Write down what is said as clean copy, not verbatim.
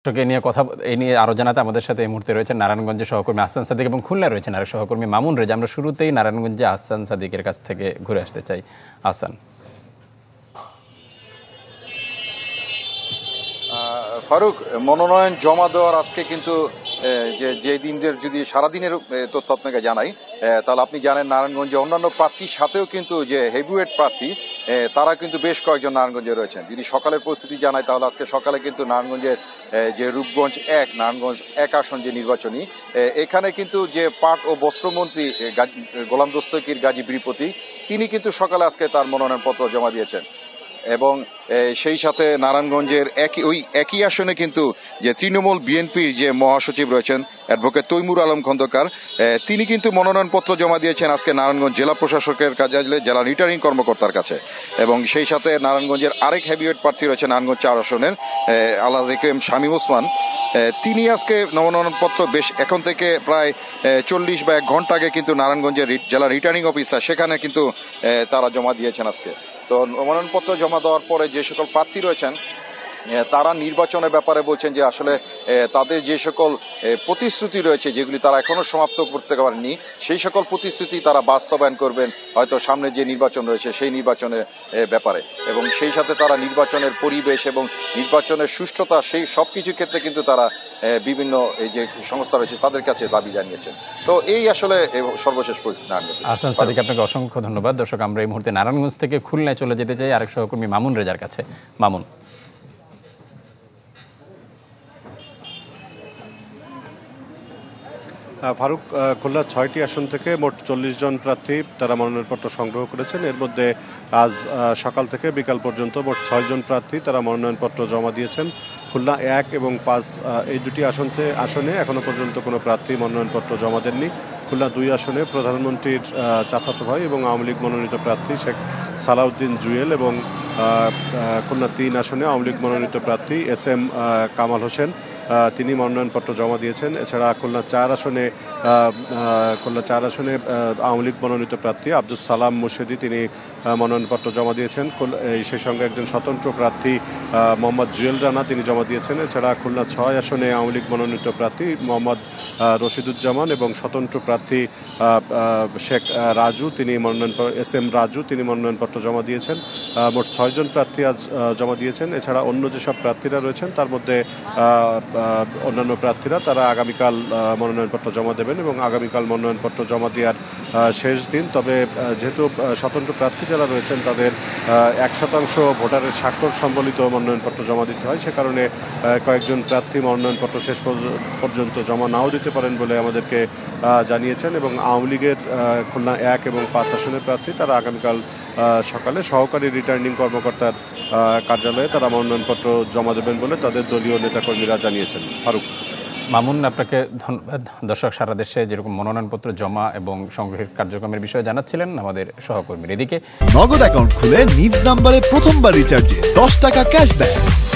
এই নিয়ে আরো জানাতে আমাদের সাথে এই মুহূর্তে রয়েছেন নারায়ণগঞ্জের সহকর্মী আহসান সাদিক এবং খুলনায় রয়েছেন আরেক সহকর্মী মামুন রেজা। আমরা শুরুতেই নারায়ণগঞ্জে আহসান সাদিকের কাছ থেকে ঘুরে আসতে চাই। আহসান। ফারুক, মনোনয়ন জমা দেওয়ার আজকে কিন্তু যে দিনের যদি সারাদিনের তথ্য আপনাকে জানাই, তাহলে আপনি জানেন নারায়ণগঞ্জে অন্যান্য প্রার্থীর সাথেও কিন্তু যে হেভিওয়েট প্রার্থী তারা কিন্তু বেশ কয়েকজন নারায়ণগঞ্জে রয়েছেন। যদি সকালের পরিস্থিতি জানাই তাহলে আজকে সকালে কিন্তু নারায়ণগঞ্জের যে রূপগঞ্জ 1 নারায়ণগঞ্জ 1 আসন যে নির্বাচনী, এখানে কিন্তু যে পাট ও বস্ত্রমন্ত্রী গোলাম দস্তগীর গাজী বীরপতি তিনি কিন্তু সকালে আজকে তার মনোনয়নপত্র জমা দিয়েছেন। এবং সেই সাথে নারায়ণগঞ্জের একই আসনে কিন্তু যে তৃণমূল বিএনপির যে মহাসচিব রয়েছেন অ্যাডভোকেট তৈমুর আলম খন্দকার, তিনি কিন্তু মনোনয়নপত্র জমা দিয়েছেন আজকে নারায়ণগঞ্জ জেলা প্রশাসকের কাছে, জেলা রিটার্নিং কর্মকর্তার কাছে। এবং সেই সাথে নারায়ণগঞ্জের আরেক হেভিওয়েট প্রার্থী রয়েছেন নারায়ণগঞ্জ 4 আসনের আলহাজ একেএম শামীম ওসমান, তিনি আজকে মনোনয়নপত্র বেশ এখন থেকে প্রায় 40 বা 1 ঘন্টা আগে কিন্তু নারায়ণগঞ্জের জেলা রিটার্নিং অফিসার সেখানে কিন্তু তারা জমা দিয়েছেন আজকে। তো মনোনয়নপত্র জমা দেওয়ার পরে যে সকল প্রার্থী রয়েছেন তারা নির্বাচনের ব্যাপারে বলছেন যে আসলে তাদের যে সকল প্রতিশ্রুতি রয়েছে যেগুলি তারা এখনো সমাপ্ত করতে পারেননি, সেই সকল প্রতিশ্রুতি তারা বাস্তবায়ন করবেন হয়তো সামনে যে নির্বাচন রয়েছে সেই নির্বাচনের ব্যাপারে। এবং সেই সাথে তারা নির্বাচনের পরিবেশ এবং নির্বাচনের সুষ্ঠুতা সেই সব কিছুর ক্ষেত্রে কিন্তু তারা বিভিন্ন এই যে সংস্থা রয়েছে তাদের কাছে দাবি জানিয়েছেন। তো এই আসলে সর্বশেষ পরিস্থিতি। আহসান সাদিক, আপনাকে অসংখ্য ধন্যবাদ। দর্শক, আমরা এই মুহূর্তে নারায়ণগঞ্জ থেকে খুলনায় চলে যেতে চাই আরেক সহকর্মী মামুন রেজার কাছে। মামুন। ফারুক, খুলনা 6টি আসন থেকে মোট 40 জন প্রার্থী তারা মনোনয়নপত্র সংগ্রহ করেছেন। এর মধ্যে আজ সকাল থেকে বিকাল পর্যন্ত মোট 6 জন প্রার্থী তারা মনোনয়নপত্র জমা দিয়েছেন। খুলনা 1 এবং 5 এই দুটি আসনে এখনো পর্যন্ত কোনো প্রার্থী মনোনয়নপত্র জমা দেননি। খুলনা 2 আসনে প্রধানমন্ত্রীর চাচাতো ভাই এবং আওয়ামী লীগ মনোনীত প্রার্থী শেখ সালাউদ্দিন জুয়েল এবং খুলনা 3 আসনে আওয়ামী লীগ মনোনীত প্রার্থী SM কামাল হোসেন তিনি মনোনয়নপত্র জমা দিয়েছেন। এছাড়া খুলনা 4 আসনে আওয়ামী লীগ মনোনীত প্রার্থী আব্দুল সালাম মুর্শেদি তিনি মনোনয়নপত্র জমা দিয়েছেন। সেই সঙ্গে একজন স্বতন্ত্র প্রার্থী মোহাম্মদ জুয়েল রানা তিনি জমা দিয়েছেন। এছাড়া খুলনা 6 আসনে আওয়ামী লীগ মনোনীত প্রার্থী মোহাম্মদ রশিদুজ্জামান এবং স্বতন্ত্র প্রার্থী শেখ রাজু তিনি SM রাজু তিনি মনোনয়নপত্র জমা দিয়েছেন। মোট 6 জন প্রার্থী আজ জমা দিয়েছেন। এছাড়া অন্য যেসব প্রার্থীরা রয়েছেন তার মধ্যে অন্যান্য প্রার্থীরা তারা আগামীকাল মনোনয়নপত্র জমা দেবেন এবং আগামীকাল মনোনয়নপত্র জমা দেওয়ার শেষ দিন। তবে যেহেতু স্বতন্ত্র প্রার্থী যারা রয়েছেন তাদের 1% ভোটারের স্বাক্ষর সম্বলিত মনোনয়নপত্র জমা দিতে হয়, সে কারণে কয়েকজন প্রার্থী মনোনয়নপত্র শেষ পর্যন্ত জমা নাও দিতে পারেন বলে আমাদেরকে জানিয়েছেন। এবং আওয়ামী লীগের খুলনা 1 এবং 5 আসনের প্রার্থী তারা আগামীকাল সকালে সহকারী রিটার্নিং কর্মকর্তার কার্যালয়ে তারা মনোনয়নপত্র জমা দেবেন বলে তাদের দলীয় নেতাকর্মীরা জানিয়েছেন। ফারুক। মামুন, আপনাকে ধন্যবাদ। দর্শক, সারা দেশে যেরকম মনোনয়নপত্র জমা এবং সংগ্রহের কার্যক্রমের বিষয়ে জানাচ্ছিলেন আমাদের সহকর্মীর। এদিকে নগদ অ্যাকাউন্ট খুলে নিজ নাম্বারে প্রথমবার রিচার্জে 10 টাকা ক্যাশব্যাক।